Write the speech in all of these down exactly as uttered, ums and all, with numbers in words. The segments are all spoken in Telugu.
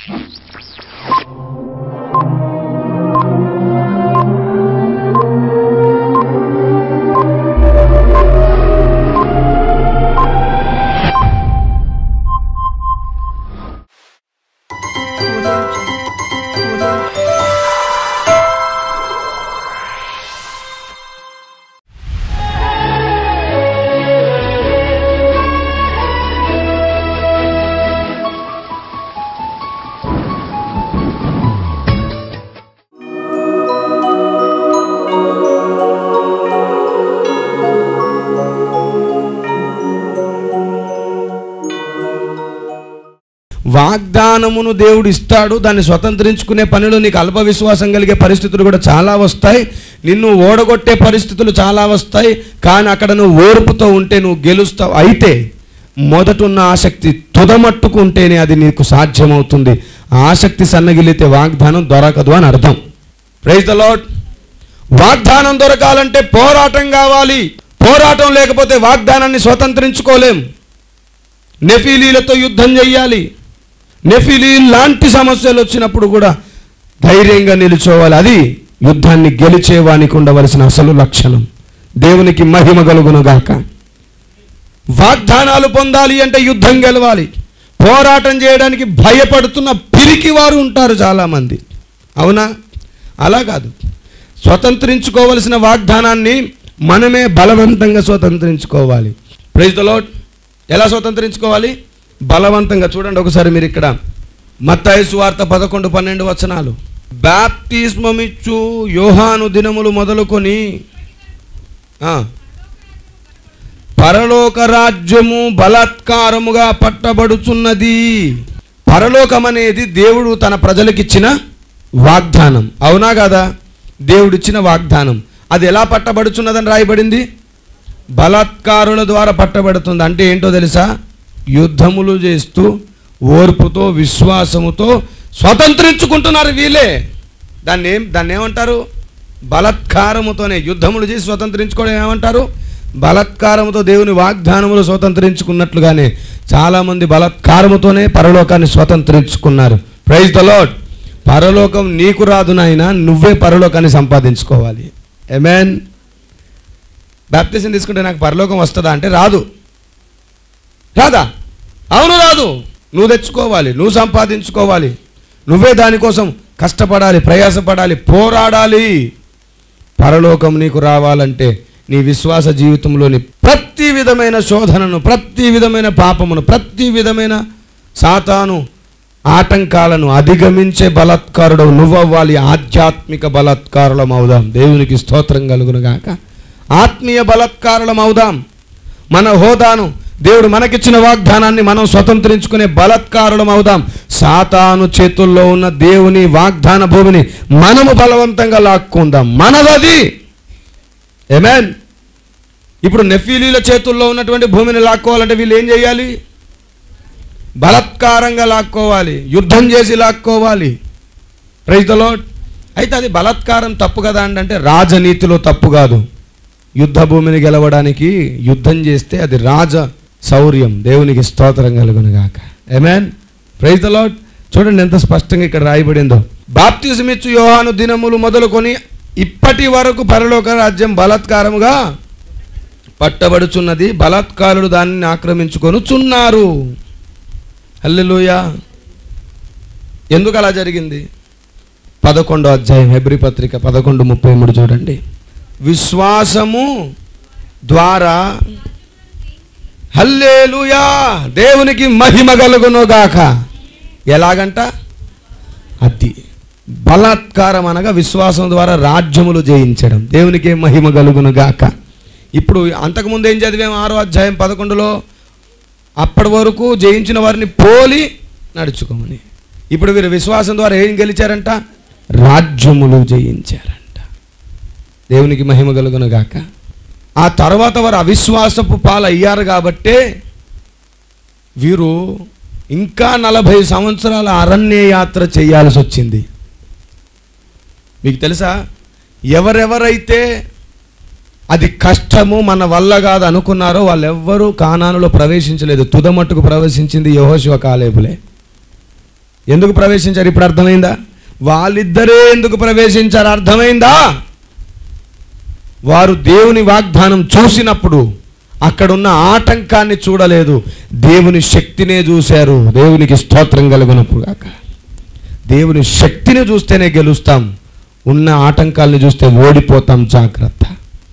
వాగ్దానమును దేవుడు ఇస్తాడు, దాన్ని స్వతంత్రించుకునే పనిలో నీకు అల్ప విశ్వాసం కలిగే పరిస్థితులు కూడా చాలా వస్తాయి, నిన్ను ఓడగొట్టే పరిస్థితులు చాలా వస్తాయి. కానీ అక్కడ నువ్వు ఓర్పుతో ఉంటే నువ్వు గెలుస్తావు. అయితే మొదటున్న ఆసక్తి తుదమట్టుకుంటేనే అది నీకు సాధ్యమవుతుంది. ఆసక్తి సన్నగిలితే వాగ్దానం దొరకదు అని అర్థం. Praise the lord. వాగ్దానం దొరకాలంటే పోరాటం కావాలి. పోరాటం లేకపోతే వాగ్దానాన్ని స్వతంత్రించుకోలేం. నెఫీలీలతో యుద్ధం చెయ్యాలి. నెఫీలీ లాంటి సమస్యలు వచ్చినప్పుడు కూడా ధైర్యంగా నిలుచోవాలి. అది యుద్ధాన్ని గెలిచేవానికి ఉండవలసిన అసలు లక్షణం. దేవునికి మహిమ కలుగునుగాక. వాగ్దానాలు పొందాలి అంటే యుద్ధం గెలవాలి. పోరాటం చేయడానికి భయపడుతున్న పిరికి వారు ఉంటారు చాలామంది. అవునా? అలా కాదు. స్వతంత్రించుకోవలసిన వాగ్దానాన్ని మనమే బలవంతంగా స్వతంత్రించుకోవాలి. Praise the lord. ఎలా స్వతంత్రించుకోవాలి? బలవంతంగా. చూడండి ఒకసారి మీరు ఇక్కడ మత్తయి సువార్త పదకొండు పన్నెండు వచనాలు. బాప్తిస్మమిచ్చు యోహాను దినములు మొదలుకొని పరలోక రాజ్యము బలాత్కారముగా పట్టబడుచున్నది. పరలోకం అనేది దేవుడు తన ప్రజలకిచ్చిన వాగ్దానం. అవునా కదా? దేవుడిచ్చిన వాగ్దానం. అది ఎలా పట్టబడుచున్నదని రాయబడింది? బలాత్కారుల ద్వారా పట్టబడుతుంది. అంటే ఏంటో తెలుసా? యుద్ధములు చేస్తూ ఓర్పుతో విశ్వాసముతో స్వతంత్రించుకుంటున్నారు వీళ్ళే. దాన్ని ఏం దాన్ని ఏమంటారు? బలాత్కారముతోనే. యుద్ధములు చేసి స్వతంత్రించుకోవడం ఏమంటారు? బలాత్కారముతో దేవుని వాగ్దానములు స్వతంత్రించుకున్నట్లుగానే చాలామంది బలాత్కారముతోనే పరలోకాన్ని స్వతంత్రించుకున్నారు. Praise the lord. పరలోకం నీకు రాదు నాయనా, నువ్వే పరలోకాన్ని సంపాదించుకోవాలి. ఆమేన్. బాప్తిజం తీసుకుంటే నాకు పరలోకం వస్తుందా అంటే రాదు. రాదా? అవును, రాదు. నువ్వు తెచ్చుకోవాలి, నువ్వు సంపాదించుకోవాలి, నువ్వే దానికోసం కష్టపడాలి, ప్రయాసపడాలి, పోరాడాలి. పరలోకం నీకు రావాలంటే నీ విశ్వాస జీవితంలోని ప్రతి విధమైన శోధనను, ప్రతి విధమైన పాపమును, ప్రతి విధమైన సాతాను ఆటంకాలను అధిగమించే బలాత్కారుడు నువ్వవ్వాలి. ఆధ్యాత్మిక బలాత్కారులం అవుదాం. దేవునికి స్తోత్రం కలుగునుగాక. ఆత్మీయ బలాత్కారులం అవుదాం. మన హోదాను, దేవుడు మనకిచ్చిన వాగ్దానాన్ని మనం స్వతంత్రించుకునే బలాత్కారులం అవుదాం. సాతాను చేతుల్లో ఉన్న దేవుని వాగ్దాన భూమిని మనము బలవంతంగా లాక్కుందాం. మనదది. ఆమేన్. ఇప్పుడు నెఫీలీల చేతుల్లో ఉన్నటువంటి భూమిని లాక్కోవాలంటే వీళ్ళు ఏం చేయాలి? బలాత్కారంగా లాక్కోవాలి, యుద్ధం చేసి లాక్కోవాలి. Praise the lord. అయితే అది బలాత్కారం తప్పు కదా అంటే రాజనీతిలో తప్పు కాదు. యుద్ధ భూమిని గెలవడానికి యుద్ధం చేస్తే అది రాజ శౌర్యం. దేవునికి స్తోత్రం కలుగునుగాక. ఆమేన్. Praise the lord. చూడండి ఎంత స్పష్టంగా ఇక్కడ రాయబడిందో. బాప్తిజమిచ్చు యోహాను దినములు మొదలుకొని ఇప్పటి వరకు పరలోక రాజ్యం బలాత్కారముగా పట్టబడుచున్నది, బలాత్కారులు దానిని ఆక్రమించుకొనుచున్నారు. హల్లెలూయా. ఎందుకు అలా జరిగింది? పదకొండో అధ్యాయం హెబ్రీ పత్రిక పదకొండు ముప్పై మూడు చూడండి. విశ్వాసము ద్వారా, హల్లెలూయా, దేవునికి మహిమ కలుగునుగాక. ఎలాగంట? అది బలాత్కారం అనగా విశ్వాసం ద్వారా రాజ్యములు జయించడం. దేవునికి మహిమ కలుగునుగాక. ఇప్పుడు అంతకుముందు ఏం చదివాం? ఆరో అధ్యాయం పదకొండులో అప్పటి వరకు జయించిన వారిని పోలి నడుచుకోమని. ఇప్పుడు వీరు విశ్వాసం ద్వారా ఏం గెలిచారంట? రాజ్యములు జయించారంట. దేవునికి మహిమ కలుగునుగాక. ఆ తర్వాత వారు అవిశ్వాసపు పాలు అయ్యారు కాబట్టే వీరు ఇంకా నలభై సంవత్సరాల అరణ్య యాత్ర చేయాల్సి వచ్చింది. మీకు తెలుసా, ఎవరెవరైతే అది కష్టము మన వల్ల కాదు అనుకున్నారో వాళ్ళెవ్వరూ కానానులో ప్రవేశించలేదు. తుదమట్టుకు ప్రవేశించింది యెహోషువ కాలేబులే. ఎందుకు ప్రవేశించారు ఇప్పుడు అర్థమైందా? వాళ్ళిద్దరే ఎందుకు ప్రవేశించారు అర్థమైందా? వారు దేవుని వాగ్దానం చూసినప్పుడు అక్కడున్న ఆటంకాన్ని చూడలేదు, దేవుని శక్తినే చూశారు. దేవునికి స్తోత్రం కలుగునప్పుడు కాక. దేవుని శక్తిని చూస్తేనే గెలుస్తాం, ఉన్న ఆటంకాలను చూస్తే ఓడిపోతాం. జాగ్రత్త.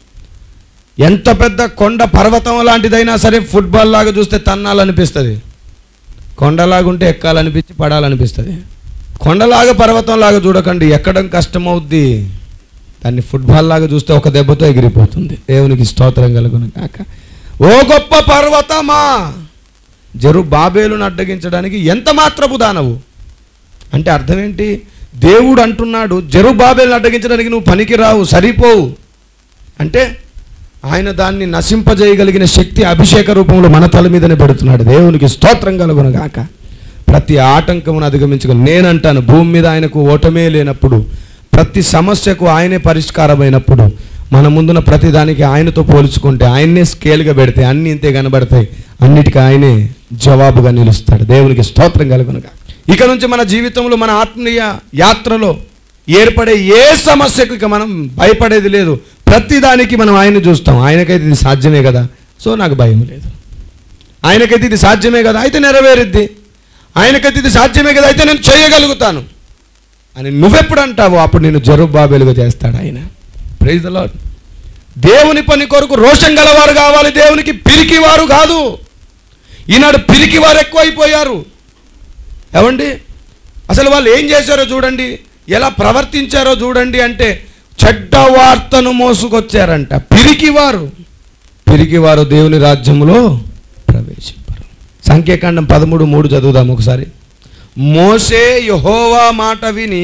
ఎంత పెద్ద కొండ పర్వతం లాంటిదైనా సరే ఫుట్బాల్ లాగా చూస్తే తన్నాలనిపిస్తుంది, కొండలాగుంటే ఎక్కాలనిపించి పడాలనిపిస్తుంది. కొండలాగా పర్వతం లాగా చూడకండి, ఎక్కడం కష్టమవుద్ది. దాన్ని ఫుట్బాల్ లాగా చూస్తే ఒక దెబ్బతో ఎగిరిపోతుంది. దేవునికి స్తోత్రం కలుగును కాక. ఓ గొప్ప పర్వతమా, జెరుబ్బాబెలును అడ్డగించడానికి ఎంత మాత్రపు దానవు అంటే అర్థం ఏంటి? దేవుడు అంటున్నాడు జెరుబ్బాబెలును అడ్డగించడానికి నువ్వు పనికిరావు, సరిపోవు అంటే ఆయన దాన్ని నశింపజేయగలిగిన శక్తి అభిషేక రూపంలో మన తల మీదనే పెడుతున్నాడు. దేవునికి స్తోత్రం కలుగును గాక. ప్రతి ఆటంకమును అధిగమించగల నేనంటాను, భూమి మీద ఆయనకు ఓటమే లేనప్పుడు, ప్రతి సమస్యకు ఆయనే పరిష్కారమైనప్పుడు, మన ముందున ప్రతి దానికి ఆయనతో పోల్చుకుంటే, ఆయన్నే స్కేల్గా పెడితే అన్నీ ఇంతే కనబడతాయి, అన్నిటికీ ఆయనే జవాబుగా నిలుస్తాడు. దేవునికి స్తోత్రం కలుగును గాక. ఇక నుంచి మన జీవితంలో, మన ఆత్మీయ యాత్రలో ఏర్పడే ఏ సమస్యకు ఇక మనం భయపడేది లేదు. ప్రతిదానికి మనం ఆయన్ని చూస్తాం. ఆయనకైతే ఇది సాధ్యమే కదా, సో నాకు భయం లేదు. ఆయనకైతే ఇది సాధ్యమే కదా, అయితే నెరవేరుద్ది. ఆయనకైతే ఇది సాధ్యమే కదా, అయితే నేను చేయగలుగుతాను అని నువ్వెప్పుడు అంటావో అప్పుడు నేను జెరుబ్బాబెలుగా చేస్తాడు ఆయన. Praise the lord. దేవుని పని కొరకు రోషం గలవారు కావాలి, దేవునికి పిరికివారు కాదు. ఈనాడు పిరికివారు ఎక్కువైపోయారు. ఏమండి, అసలు వాళ్ళు ఏం చేశారో చూడండి, ఎలా ప్రవర్తించారో చూడండి. అంటే చెడ్డ వార్తను మోసుకొచ్చారంట. పిరికివారు పిరికివారు దేవుని రాజ్యంలో ప్రవేశింపరు. సంఖ్యాకాండం పదమూడు మూడు చదువుదాం ఒకసారి. మోషే యెహోవా మాట విని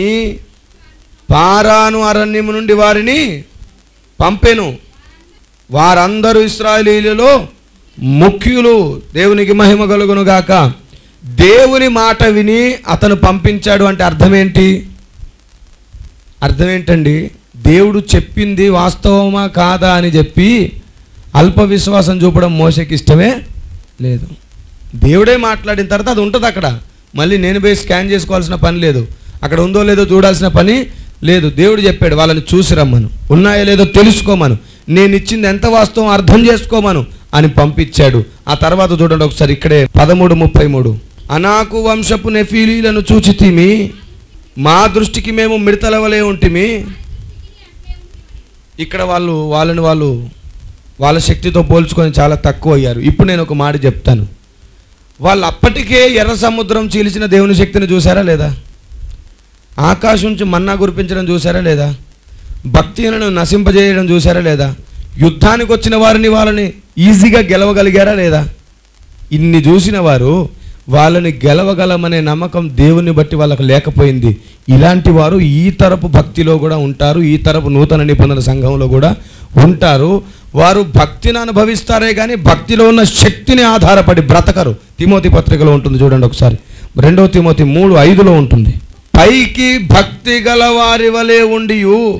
పారాను అరణ్యము నుండి వారిని పంపెను. వారందరూ ఇశ్రాయేలీయులలో ముఖ్యులు. దేవునికి మహిమ కలుగును గాక. దేవుని మాట విని అతను పంపించాడు అంటే అర్థం ఏంటి? అర్థం ఏంటండి? దేవుడు చెప్పింది వాస్తవమా కాదా అని చెప్పి అల్ప విశ్వాసం చూపడం మోషేకి ఇష్టమే లేదు. దేవుడే మాట్లాడిన తర్వాత అది ఉంటుంది అక్కడ. మళ్ళీ నేను పోయి స్కాన్ చేసుకోవాల్సిన పని లేదు, అక్కడ ఉందో లేదో చూడాల్సిన పని లేదు. దేవుడు చెప్పాడు వాళ్ళని చూసి రమ్మను, ఉన్నాయో లేదో తెలుసుకోమను, నేను ఇచ్చింది ఎంత వాస్తవం అర్థం చేసుకోమను అని పంపించాడు. ఆ తర్వాత చూడండి ఒకసారి ఇక్కడే పదమూడు ముప్పై మూడు. అనాకు వంశపు నెఫీలీలను చూచితిమి, మా దృష్టికి మేము మిడతల వలె ఉంటిమి. ఇక్కడ వాళ్ళు వాళ్ళని వాళ్ళు వాళ్ళ శక్తితో పోల్చుకొని చాలా తక్కువ అయ్యారు. ఇప్పుడు నేను ఒక మాట చెప్తాను. వాళ్ళు అప్పటికే ఎర్ర సముద్రం చీల్చిన దేవుని శక్తిని చూసారా లేదా? ఆకాశం నుంచి మన్నా కురిపించడం చూసారా లేదా? భక్తిని నశింపజేయడం చూసారా లేదా? యుద్ధానికి వచ్చిన వారిని వాళ్ళని ఈజీగా గెలవగలిగారా లేదా? ఇన్ని చూసిన వారు వాళ్ళని గెలవగలమనే నమ్మకం దేవుని బట్టి వాళ్ళకు లేకపోయింది. ఇలాంటి వారు ఈ తరపు భక్తిలో కూడా ఉంటారు, ఈ తరపు నూతన నిబంధన సంఘంలో కూడా ఉంటారు. వారు భక్తిని అనుభవిస్తారే కానీ భక్తిలో ఉన్న శక్తిని ఆధారపడి బ్రతకరు. తిమోతి పత్రికలో ఉంటుంది చూడండి ఒకసారి, రెండవ తిమోతి మూడు ఐదులో ఉంటుంది. పైకి భక్తి గల వారి వలె ఉండి,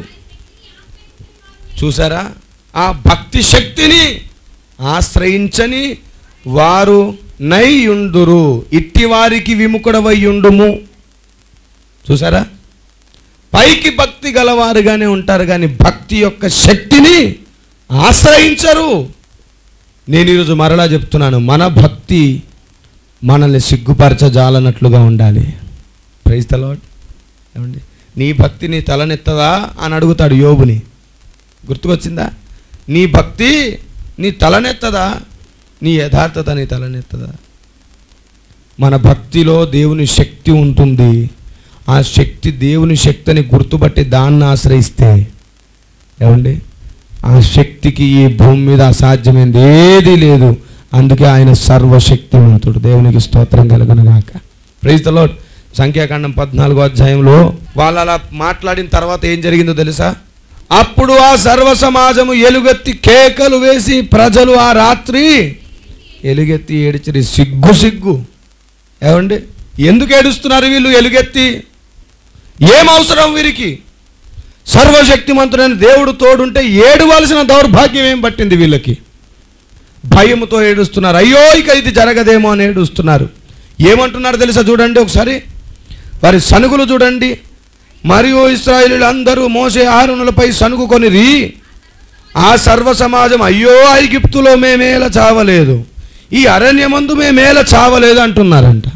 చూసారా, ఆ భక్తి శక్తిని ఆశ్రయించని వారు నైయుందురు, ఇట్టి వారికి విముఖుడవయ్యుండుము. చూసారా, పైకి భక్తి గలవారుగానే ఉంటారు కానీ భక్తి యొక్క శక్తిని ఆశ్రయించరు. నేను ఈరోజు మరలా చెప్తున్నాను, మన భక్తి మనల్ని సిగ్గుపరచజాలనట్లుగా ఉండాలి. Praise the lord. ఏమండి, నీ భక్తి నీ తలనెత్తదా అని అడుగుతాడు యోబుని. గుర్తుకొచ్చిందా? నీ భక్తి నీ తలనెత్తదా, నీ యథార్థత నీ తలనెత్తదా? మన భక్తిలో దేవుని శక్తి ఉంటుంది. ఆ శక్తి దేవుని శక్తిని గుర్తుపట్టి దాన్ని ఆశ్రయిస్తే, ఏమండి, ఆ శక్తికి ఈ భూమి మీద అసాధ్యమైంది ఏదీ లేదు. అందుకే ఆయన సర్వశక్తివంతుడు. దేవునికి స్తోత్రం కలుగును గాక. Praise the lord. సంఖ్యాకాండం పద్నాలుగో అధ్యాయంలో వాళ్ళు అలా మాట్లాడిన తర్వాత ఏం జరిగిందో తెలుసా? అప్పుడు ఆ సర్వ సమాజము ఎలుగెత్తి కేకలు వేసి ప్రజలు ఆ రాత్రి ఎలుగెత్తి ఏడిచిరి. సిగ్గు సిగ్గు. ఏమండి, ఎందుకు ఏడుస్తున్నారు వీళ్ళు ఎలుగెత్తి? ఏం అవసరం వీరికి? సర్వశక్తిమంతుడైన దేవుడు తోడుంటే ఏడవలసిన దౌర్భాగ్యం ఏం పట్టింది వీళ్ళకి? భయముతో ఏడుస్తున్నారు. అయ్యో ఇక ఇది జరగదేమో అని ఏడుస్తున్నారు. ఏమంటున్నారు తెలుసా? చూడండి ఒకసారి, వారి సనుగులు చూడండి. మరియు ఇశ్రాయేలీయులు అందరూ మోషే అహరోనులపై సనుగుకొనిరి. ఆ సర్వ సమాజం అయ్యో ఐగుప్తులో మేమేల చావలేదు, ఈ అరణ్యమందు మేమేల చావలేదు అంటున్నారంట.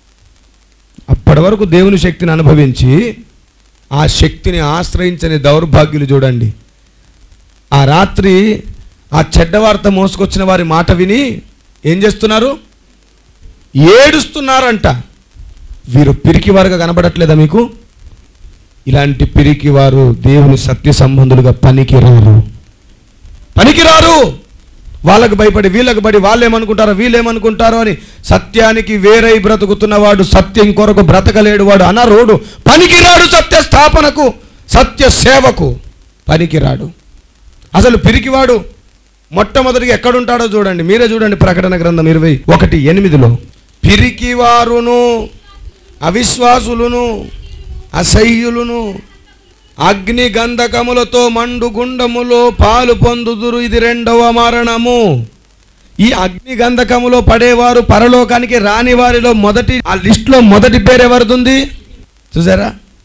అప్పటి వరకు దేవుని శక్తిని అనుభవించి ఆ శక్తిని ఆశ్రయించని దౌర్భాగ్యులు చూడండి, ఆ రాత్రి ఆ చెడ్డ వార్త మోసుకొచ్చిన వారి మాట విని ఏం చేస్తున్నారు? ఏడుస్తున్నారంట. వీరు పిరికి వారుగా కనబడట్లేదా మీకు? ఇలాంటి పిరికి వారు దేవుని సత్య సంబంధులుగా పనికిరారు, పనికిరారు. వాళ్ళకు భయపడి వీళ్ళకు బడి వాళ్ళు ఏమనుకుంటారో వీళ్ళు ఏమనుకుంటారో అని సత్యానికి వేరై బ్రతుకుతున్నవాడు సత్యం కొరకు బ్రతకలేడు, వాడు అనరోడు, పనికిరాడు. సత్య స్థాపనకు, సత్య సేవకు పనికిరాడు. అసలు పిరికివాడు మొట్టమొదటిగా ఎక్కడుంటాడో చూడండి, మీరే చూడండి. ప్రకటన గ్రంథం ఇరవై ఒకటి ఎనిమిదిలో పిరికివారును అవిశ్వాసులను అసహ్యులను అగ్ని గంధకములతో మండు గుండములో పాలు పొందుదురు, ఇది రెండవ మరణము. ఈ అగ్ని గంధకములో పడేవారు పరలోకానికి రాని వారిలో మొదటి ఆ లిస్టులో మొదటి పేరు ఎవరిది? చూసారా?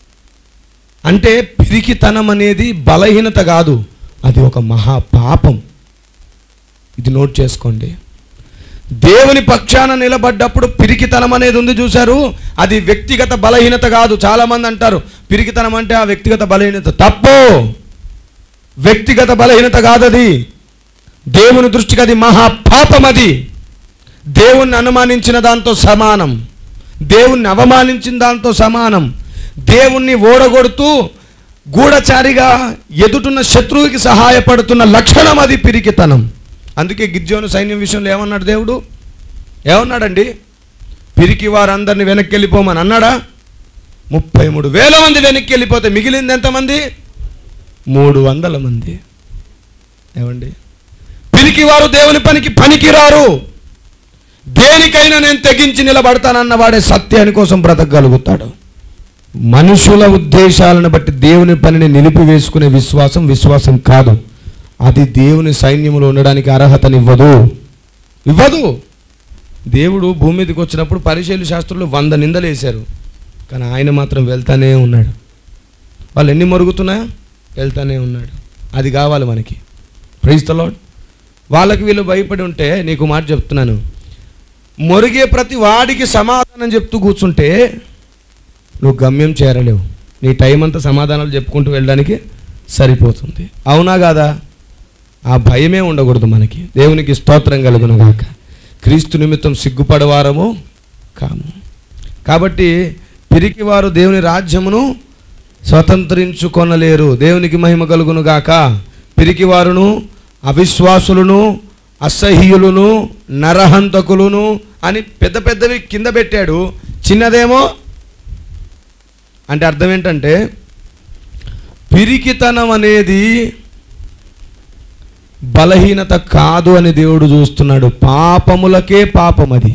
అంటే పిరికితనం అనేది బలహీనత కాదు, అది ఒక మహాపాపం. ఇది నోట్ చేసుకోండి. దేవుని పక్షాన నిలబడ్డప్పుడు పిరికితనం అనేది ఉంది చూశారు, అది వ్యక్తిగత బలహీనత కాదు. చాలామంది అంటారు పిరికితనం అంటే ఆ వ్యక్తిగత బలహీనత. తప్పు, వ్యక్తిగత బలహీనత కాదు అది. దేవుని దృష్టికి అది మహాపాపం. అది దేవుణ్ణి అనుమానించిన దాంతో సమానం, దేవుణ్ణి అవమానించిన దాంతో సమానం. దేవుణ్ణి ఓడగొడుతూ గూఢచారిగా ఎదుటున్న శత్రువుకి సహాయపడుతున్న లక్షణం అది పిరికితనం. అందుకే గిద్యోను సైన్యం విషయంలో ఏమన్నాడు దేవుడు? ఏమన్నాడండి? పిరికి వారందరినీ వెనక్కి వెళ్ళిపోమని అన్నాడా? ముప్పై మూడు వేల మంది వెనక్కి వెళ్ళిపోతే మిగిలింది ఎంతమంది? మూడు వందల మంది. ఏమండి? పిరికి వారు దేవుని పనికి పనికిరారు. దేనికైనా నేను తెగించి నిలబడతానన్న వాడే సత్యాని కోసం బ్రతకగలుగుతాడు. మనుషుల ఉద్దేశాలను బట్టి దేవుని పనిని నిలిపివేసుకునే విశ్వాసం విశ్వాసం కాదు. అది దేవుని సైన్యంలో ఉండడానికి అర్హతనివ్వదు, ఇవ్వదు. దేవుడు భూమి మీదకి వచ్చినప్పుడు పరిశీలి శాస్త్రులు వంద నిందలు వేశారు, కానీ ఆయన మాత్రం వెళ్తానే ఉన్నాడు. వాళ్ళు ఎన్ని మరుగుతున్నా వెళ్తానే ఉన్నాడు. అది కావాలి మనకి. Praise the lord. వాళ్ళకి వీళ్ళు భయపడి ఉంటే నీకు మాట చెప్తున్నాను, మొరిగే ప్రతి వాడికి సమాధానం చెప్తూ కూర్చుంటే నువ్వు గమ్యం చేరలేవు. నీ టైం అంతా సమాధానాలు చెప్పుకుంటూ వెళ్ళడానికి సరిపోతుంది. అవునా కాదా? ఆ భయమే ఉండకూడదు మనకి. దేవునికి స్తోత్రం కలుగును గాక. క్రీస్తు నిమిత్తం సిగ్గుపడవారము కాము. కాబట్టి పిరికివారు దేవుని రాజ్యమును స్వతంత్రించుకొనలేరు. దేవునికి మహిమ కలుగును గాక. పిరికివారును అవిశ్వాసులను అసహ్యులను నరహంతకులను అని పెద్ద పెద్దవి కింద పెట్టాడు, చిన్నదేమో అంటే అర్థం ఏంటంటే పిరికితనం అనేది బలహీనత కాదు అని దేవుడు చూస్తున్నాడు. పాపములకే పాపం అది.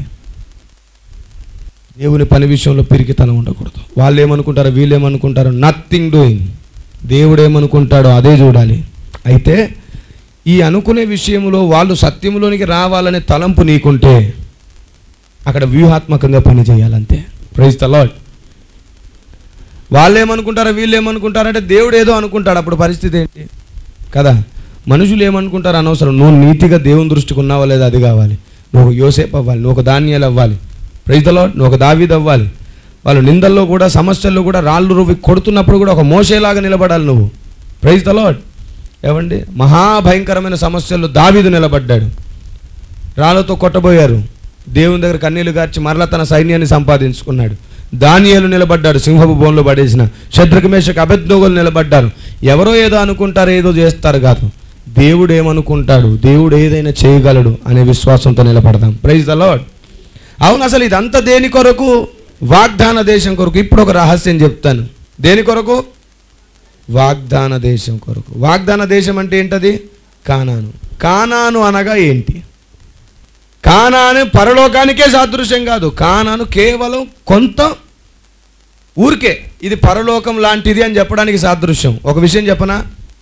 దేవుని పని విషయంలో పిరికితనం ఉండకూడదు. వాళ్ళు ఏమనుకుంటారో వీళ్ళు ఏమనుకుంటారో నథింగ్ డూయింగ్. దేవుడు ఏమనుకుంటాడో అదే చూడాలి. అయితే ఈ అనుకునే విషయంలో వాళ్ళు సత్యంలోనికి రావాలనే తలంపు నీకుంటే అక్కడ వ్యూహాత్మకంగా పని చేయాలంతే. Praise the lord. వాళ్ళు ఏమనుకుంటారో వీళ్ళు ఏమనుకుంటారంటే దేవుడు ఏదో అనుకుంటాడు, అప్పుడు పరిస్థితి ఏంటి కదా? మనుషులు ఏమనుకుంటారు అనవసరం. నువ్వు నీతిగా దేవుని దృష్టికి ఉన్నావా లేదా అది కావాలి. నువ్వు ఒక యోసేపు అవ్వాలి, నువ్వు ఒక దానియేలు అవ్వాలి. Praise the lord. నువ్వు ఒక దావీదు అవ్వాలి. వాళ్ళు నిందల్లో కూడా సమస్యల్లో కూడా రాళ్ళు రువ్వి కొడుతున్నప్పుడు కూడా ఒక మోషేలాగా నిలబడాలి నువ్వు. Praise the lord. ఏమండి? మహాభయంకరమైన సమస్యల్లో దావీదు నిలబడ్డాడు. రాళ్ళతో కొట్టబోయారు, దేవుని దగ్గర కన్నీళ్లు గార్చి మరలా తన సైన్యాన్ని సంపాదించుకున్నాడు. దానియేలు నిలబడ్డాడు, సింహపు బోన్లో పడేసిన. షద్రకు మేషకు అబేద్నెగోలు నిలబడ్డారు. ఎవరో ఏదో అనుకుంటారు, ఏదో చేస్తారు కాదు. దేవుడు ఏమనుకుంటాడు, దేవుడు ఏదైనా చేయగలడు అనే విశ్వాసంతో నిలబడదాం. Praise the lord. అవును, అసలు ఇదంతా దేని కొరకు? వాగ్దాన దేశం కొరకు. ఇప్పుడు ఒక రహస్యం చెప్తాను. దేని కొరకు? వాగ్దాన దేశం కొరకు. వాగ్దాన దేశం అంటే ఏంటది? కానాను. కానాను అనగా ఏంటి? కానాను పరలోకానికే సాదృశ్యం కాదు. కానాను కేవలం కొంత ఊరికే ఇది పరలోకం లాంటిది అని చెప్పడానికి సాదృశ్యం. ఒక విషయం చెప్పనా?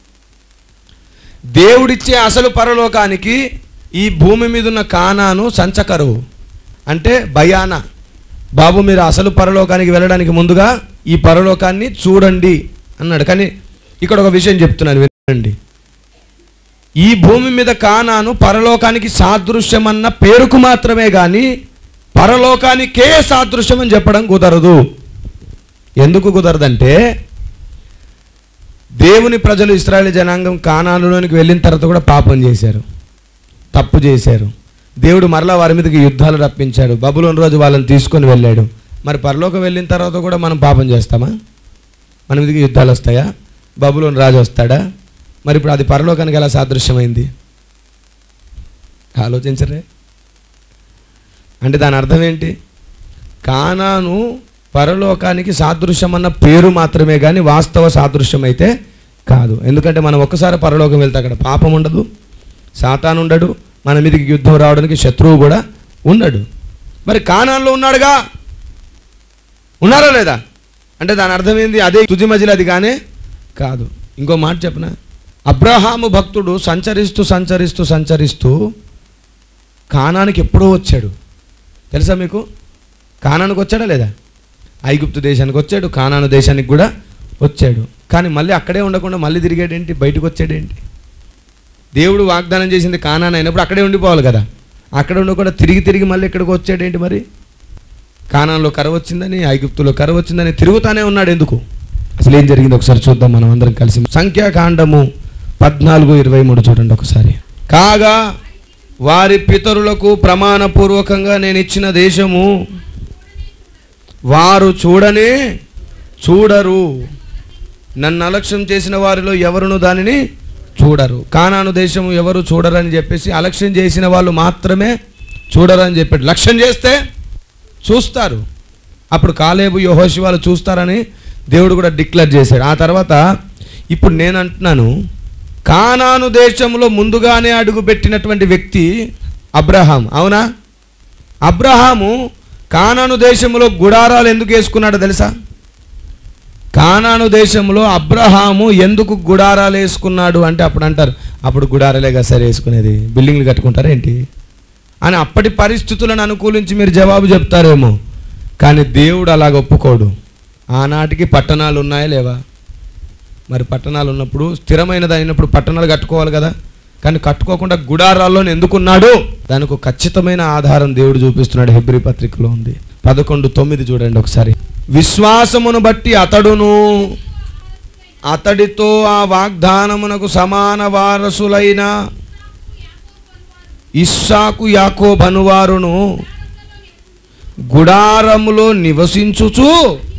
దేవుడిచ్చే అసలు పరలోకానికి ఈ భూమి మీద ఉన్న కానాను సంచకరువు అంటే భయాన బాబు మీరు అసలు పరలోకానికి వెళ్ళడానికి ముందుగా ఈ పరలోకాన్ని చూడండి అన్నాడు. కానీ ఇక్కడ ఒక విషయం చెప్తున్నాను వినండి. ఈ భూమి మీద కానాను పరలోకానికి సాదృశ్యం అన్న పేరుకు మాత్రమే కానీ పరలోకానికే సాదృశ్యం అని చెప్పడం కుదరదు. ఎందుకు కుదరదంటే దేవుని ప్రజలు ఇశ్రాయేలు జనాంగం కానానులోనికి వెళ్ళిన తర్వాత కూడా పాపం చేశారు, తప్పు చేశారు. దేవుడు మరలా వారి మీదకి యుద్ధాలు రప్పించాడు. బబులోను రోజు వాళ్ళని తీసుకొని వెళ్ళాడు. మరి పరలోకం వెళ్ళిన తర్వాత కూడా మనం పాపం చేస్తామా? మన మీదకి యుద్ధాలు వస్తాయా? బబులోను రాజు వస్తాడా? మరి ఇప్పుడు అది పరలోకానికి ఎలా సాదృశ్యమైంది? ఆలోచించరే. అంటే దాని అర్థం ఏంటి? కానాను పరలోకానికి సాదృశ్యం అన్న పేరు మాత్రమే కానీ వాస్తవ సాదృశ్యం అయితే కాదు. ఎందుకంటే మనం ఒక్కసారి పరలోకం వెళ్తే అక్కడ పాపం ఉండదు, సాతాను ఉండడు, మన మీదకి యుద్ధం రావడానికి శత్రువు కూడా ఉండడు. మరి కానాన్లో ఉన్నాడుగా, ఉన్నారా లేదా? అంటే దాని అర్థం ఏంది? అదే తుది మజిలి అది కానీ కాదు. ఇంకో మాట చెప్పనా, అబ్రహాము భక్తుడు సంచరిస్తూ సంచరిస్తూ సంచరిస్తూ కానానికి ఎప్పుడో వచ్చాడు. తెలుసా మీకు? కానానికి వచ్చాడా లేదా? ఐగుప్తు దేశానికి వచ్చాడు, కానాను దేశానికి కూడా వచ్చాడు. కానీ మళ్ళీ అక్కడే ఉండకుండా మళ్ళీ తిరిగాడేంటి? బయటకు వచ్చాడేంటి? దేవుడు వాగ్దానం చేసింది కానాను అయినప్పుడు అక్కడే ఉండిపోవాలి కదా. అక్కడ ఉండకుండా తిరిగి తిరిగి మళ్ళీ ఇక్కడికి వచ్చాడేంటి? మరి కానాన్లో కరువు వచ్చిందని, ఐగుప్తులో కరువు వచ్చిందని తిరుగుతానే ఉన్నాడు. ఎందుకు? అసలు ఏం జరిగింది ఒకసారి చూద్దాం మనం అందరం కలిసి. సంఖ్యాకాండము పద్నాలుగు ఇరవై మూడు చూడండి ఒకసారి. కాగా వారి పితరులకు ప్రమాణపూర్వకంగా నేను ఇచ్చిన దేశము వారు చూడనే చూడరు, నన్ను అలక్ష్యం చేసిన వారిలో ఎవరును దానిని చూడరు. కానాను దేశము ఎవరు చూడరని చెప్పేసి అలక్ష్యం చేసిన వాళ్ళు మాత్రమే చూడరని చెప్పాడు. లక్ష్యం చేస్తే చూస్తారు. అప్పుడు కాలేబు యెహోషువ వాళ్ళు చూస్తారని దేవుడు కూడా డిక్లేర్ చేశాడు. ఆ తర్వాత ఇప్పుడు నేను అంటున్నాను, కానాను దేశంలో ముందుగానే అడుగు పెట్టినటువంటి వ్యక్తి అబ్రహాం. అవునా? అబ్రహాము కానాను దేశంలో గుడారాలు ఎందుకు వేసుకున్నాడో తెలుసా? కానాను దేశంలో అబ్రహాము ఎందుకు గుడారాలు వేసుకున్నాడు అంటే అప్పుడు అంటారు, అప్పుడు గుడారాలేగా సరే వేసుకునేది, బిల్డింగ్లు కట్టుకుంటారు ఏంటి అని అప్పటి పరిస్థితులను అనుకూలించి మీరు జవాబు చెప్తారేమో. కానీ దేవుడు అలాగ ఒప్పుకోడు. ఆనాటికి పట్టణాలు ఉన్నాయా లేవా? మరి పట్టణాలు ఉన్నప్పుడు స్థిరమైనది అయినప్పుడు పట్టణాలు కట్టుకోవాలి కదా. కానీ కట్టుకోకుండా గుడారాల్లో ఎందుకున్నాడు? దానికి ఒక ఖచ్చితమైన ఆధారం దేవుడు చూపిస్తున్నాడు. హెబ్రీ పత్రికలో ఉంది. పదకొండు తొమ్మిది చూడండి ఒకసారి. విశ్వాసమును బట్టి అతడును అతడితో ఆ వాగ్దానమునకు సమాన వారసులైన ఇస్సాకు యాకోబు అనువారును గుడారములో నివసించుచు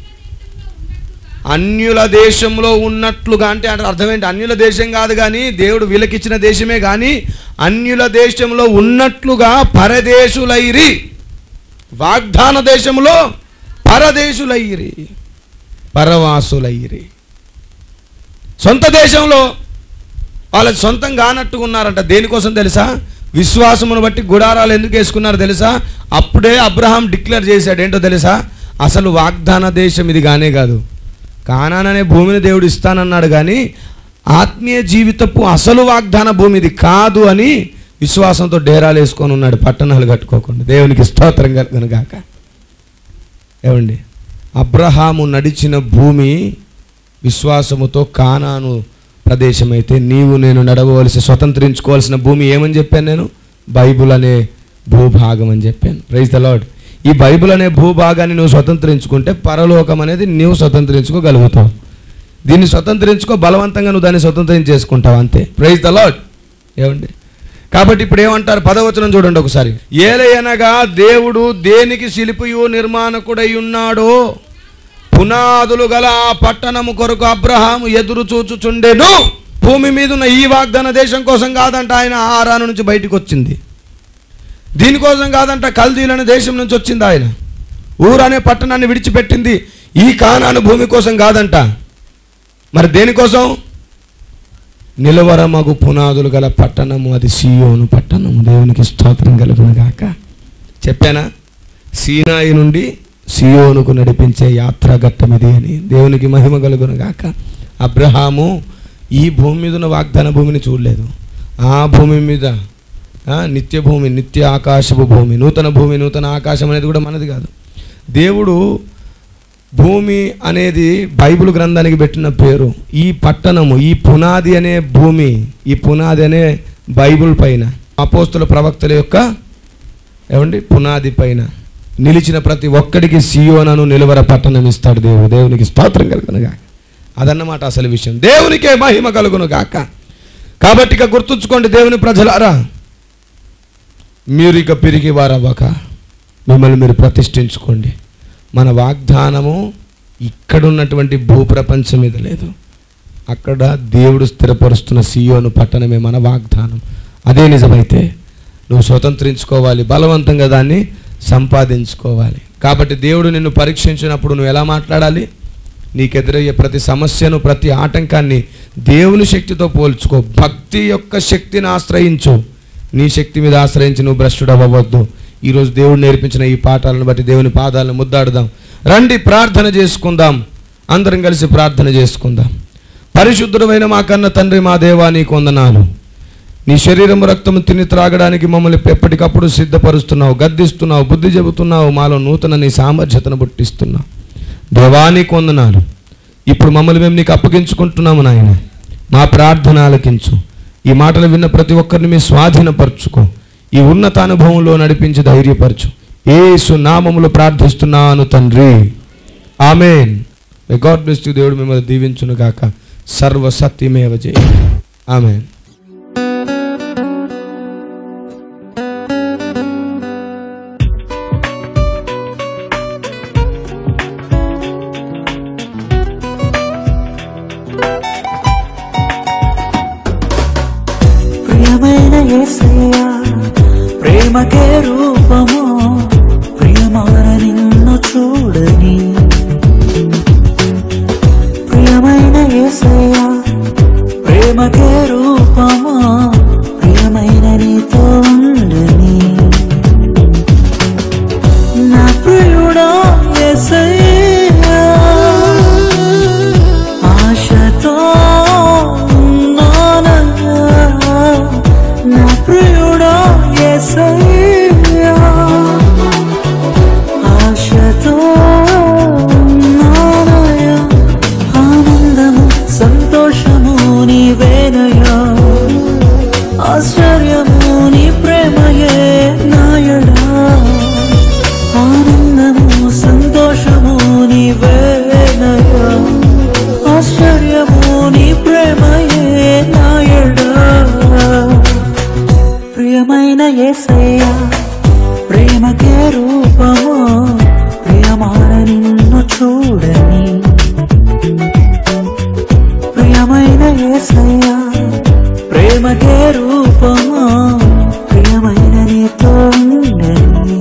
అన్యుల దేశంలో ఉన్నట్లుగా. అంటే అంటే అర్థం ఏంటి? అన్యుల దేశం కాదు కానీ దేవుడు వీళ్ళకిచ్చిన దేశమే కానీ అన్యుల దేశంలో ఉన్నట్లుగా పరదేశులైరి. వాగ్దాన దేశంలో పరదేశులైరి, పరవాసులైరి. సొంత దేశంలో వాళ్ళ సొంతం కానట్టుగా ఉన్నారంట. దేనికోసం తెలుసా? విశ్వాసమును బట్టి గుడారాలు ఎందుకు వేసుకున్నారు తెలుసా? అప్పుడే అబ్రహాం డిక్లేర్ చేశాడు. ఏంటో తెలుసా? అసలు వాగ్దాన దేశం ఇది కానే కాదు. కానాన్ అనే భూమిని దేవుడు ఇస్తానన్నాడు కానీ ఆత్మీయ జీవితపు అసలు వాగ్దాన భూమి ఇది కాదు అని విశ్వాసంతో డేరాలు వేసుకొని ఉన్నాడు, పట్టణాలు కట్టుకోకుండా. దేవునికి స్తోత్రం కలుగునుగాక. ఏమండి, అబ్రహాము నడిచిన భూమి విశ్వాసముతో కానాను ప్రదేశం అయితే నీవు నేను నడవవలసి స్వతంత్రించుకోవాల్సిన భూమి ఏమని చెప్పాను నేను? బైబుల్ అనే భూభాగం అని చెప్పాను. Praise the lord. ఈ బైబుల్ అనే భూభాగాన్ని నువ్వు స్వతంత్రించుకుంటే పరలోకం అనేది నువ్వు స్వతంత్రించుకోగలుగుతావు. దీన్ని స్వతంత్రించుకో, బలవంతంగా నువ్వు దాన్ని స్వతంత్రించేసుకుంటావు అంతే. Praise the lord. ఏమండి, కాబట్టి ఇప్పుడు ఏమంటారు? పదవచనం చూడండి ఒకసారి. ఏలయనగా దేవుడు దేనికి శిల్పియు నిర్మాణకుడై ఉన్నాడో పునాదులు గల ఆ పట్టణము కొరకు అబ్రహాము ఎదురు చూచుచుండెను. భూమి మీద ఉన్న ఈ వాగ్దాన దేశం కోసం కాదంట ఆయన హారాను నుంచి బయటకు వచ్చింది. దీనికోసం కాదంట కల్దీలనే దేశం నుంచి వచ్చింది ఆయన. ఊరు అనే పట్టణాన్ని విడిచిపెట్టింది ఈ కానాను భూమి కోసం కాదంట. మరి దేనికోసం? నిలవరమగు పునాదులు గల పట్టణము, అది సీయోను పట్టణము. దేవునికి స్తోత్రం కలుగునుగాక. చెప్పానా? సీనాయి నుండి సియోనుకు నడిపించే యాత్రా ఘట్టం ఇది అని. దేవునికి మహిమ కలుగునుగాక. అబ్రహాము ఈ భూమి మీద ఉన్న వాగ్దాన భూమిని చూడలేదు. ఆ భూమి మీద నిత్య భూమి, నిత్య ఆకాశపు భూమి, నూతన భూమి, నూతన ఆకాశం అనేది కూడా మనది కాదు. దేవుడు భూమి అనేది బైబిల్ గ్రంథానికి పెట్టిన పేరు. ఈ పట్టణము, ఈ పునాది అనే భూమి, ఈ పునాది అనే బైబిల్ పైన అపోస్తుల ప్రవక్తల యొక్క ఏమండి పునాది పైన నిలిచిన ప్రతి ఒక్కడికి సియోనను నిలువర పట్టణం ఇస్తాడు దేవుడు. దేవునికి స్తోత్రం కలుగునుగా. అదన్నమాట అసలు విషయం. దేవునికే మహిమ కలుగును గాక. కాబట్టి ఇక గుర్తుంచుకోండి దేవుని ప్రజలారా, మీరు ఇక పిరిగి వారవ్వక మిమ్మల్ని మీరు ప్రతిష్ఠించుకోండి. మన వాగ్దానము ఇక్కడ ఉన్నటువంటి భూప్రపంచం మీద లేదు, అక్కడ దేవుడు స్థిరపరుస్తున్న సియోను పట్టణమే మన వాగ్దానం. అదే నిజమైతే నువ్వు స్వతంత్రించుకోవాలి, బలవంతంగా దాన్ని సంపాదించుకోవాలి. కాబట్టి దేవుడు నిన్ను పరీక్షించినప్పుడు నువ్వు ఎలా మాట్లాడాలి? నీకెదురయ్యే ప్రతి సమస్యను, ప్రతి ఆటంకాన్ని దేవుని శక్తితో పోల్చుకో. భక్తి యొక్క శక్తిని ఆశ్రయించు. నీ శక్తి మీద ఆశ్రయించి నువ్వు భ్రష్టుడు అవ్వవద్దు. ఈరోజు దేవుడు నేర్పించిన ఈ పాఠాలను బట్టి దేవుని పాదాలను ముద్దాడుదాం. రండి ప్రార్థన చేసుకుందాం. అందరం కలిసి ప్రార్థన చేసుకుందాం. పరిశుద్ధుడైన మా కన్న తండ్రి, మా దేవా, నీకు వందనాలు. నీ శరీరము రక్తము తిని త్రాగడానికి మమ్మల్ని ఎప్పటికప్పుడు సిద్ధపరుస్తున్నావు, గద్దిస్తున్నావు, బుద్ధి చెబుతున్నావు, మాలో నూతన నీ సామర్థ్యతను పుట్టిస్తున్నావు. దేవా నీకు వందనాలు. ఇప్పుడు మమ్మల్ని మేము నీకు అప్పగించుకుంటున్నాము నాయన. మా ప్రార్థన ఆలకించు. ఈ మాటలు విన్న ప్రతి ఒక్కరిని మీ స్వాధీనపరచుకో. ఈ ఉన్నత అనుభవంలో నడిపించి ధైర్యపరచు. యేసు నామములో ప్రార్థిస్తున్నాను తండ్రి, ఆమేన్. May God bless you. దేవుడు మిమ్మల్ని దీవించును గాక. సర్వ సత్యమేవ జయ. ఆమేన్. యేసయ్యా ప్రేమకే రూపము, ప్రియమైన నిన్ను చూడని. ప్రియమైన యేసయ్యా ప్రేమకే రూపము, ప్రియమైన నీతో ఉండని. నా ప్రియుడా యేసయ్యా ఆశతో యేసయ్యా ఆశతో ఉన్నానయ్యా. ఆనందము సంతోషము నీవేనయ్యా, ఆశ్చర్యము నీ ప్రేమయే నాయడా. ఆనందము సంతోషము నీవేనయ్యా, ఆశ్చర్యము నీ ప్రేమయే నాయడా. ప్రియమైన యేసయ్యా ప్రేమకే రూపము, ప్రియమైన నిన్ను చూడని. ప్రియమైన యేసయ్యా ప్రేమకే రూపము, ప్రియమైన నీతో ఉండని.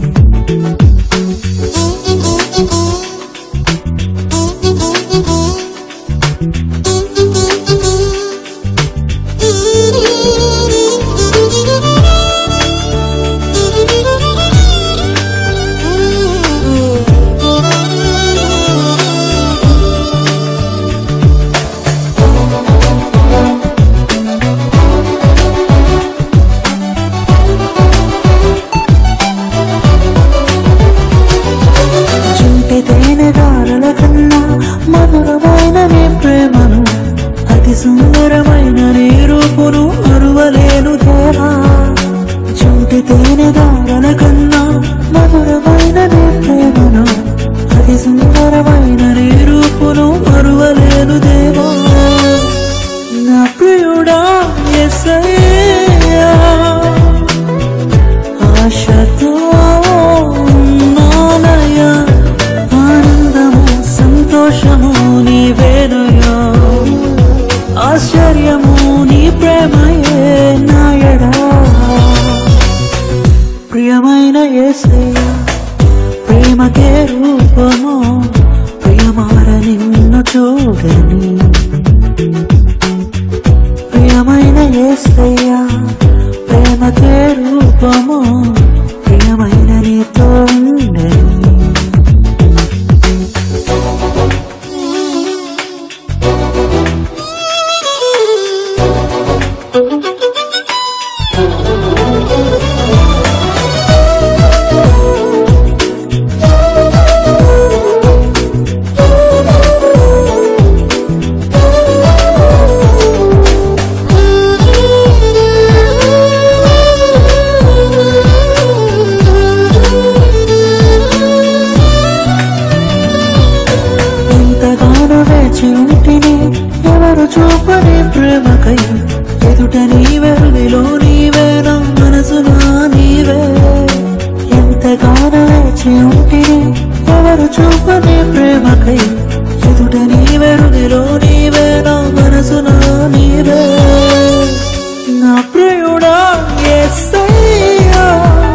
తేనెదారుల కన్నా మధురమైన నీ ప్రేమను, అతి సుందరమైన నీ రూపును అరువలేను దేవా. చుంటి తేనెదారుల కన్నా మధురమైన నీ ప్రేమను, అతి సుందరమైన నీ రూపును అరువలేను దేవా. నా ప్రియుడా యేసయ్యా ఆశతో ఉన్నానయ్యా. సంతోషము నీవేనయ్యా, ఆశ్చర్యము నీ ప్రేమయే నాయడా. ప్రియమైన యేసయ్యా ప్రేమకే రూపము, ప్రియమైన నిన్ను చూడని. వేచి ఉంటిని ఎవరు చూపని ప్రేమకై ఎదుట నీవెరువిలో నీవే నా మనసునా నీవే ఎంతగానో వేచి ఉంటిని ఎవరు చూపని ప్రేమకై ఎదుట నీవెరువిలో నీవే నా మనసునా నీవే నా ప్రియుడా యేసయ్యా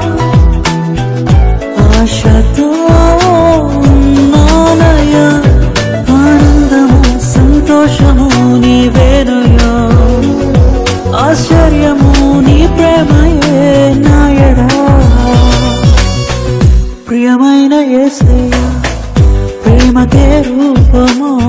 ఆశతో ఉన్నానయ్యా ఆనందము సంతోషము నీవేనయ్యా ఆశ్చర్యము నీ ప్రేమయే నాయడా ప్రియమైన యేసయ్యా ప్రేమకే రూపమా